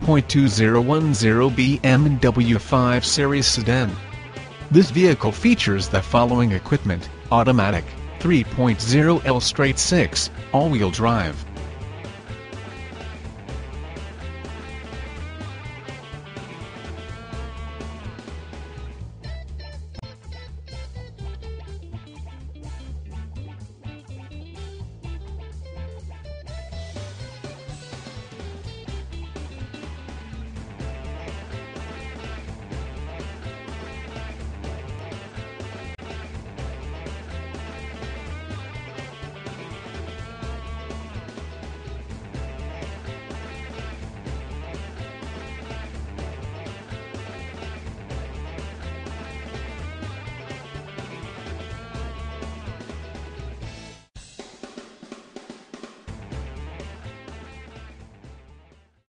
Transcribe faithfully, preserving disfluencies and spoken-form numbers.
point two zero one zero B M W five Series sedan. This vehicle features the following equipment: automatic, three point oh L straight six, all-wheel drive,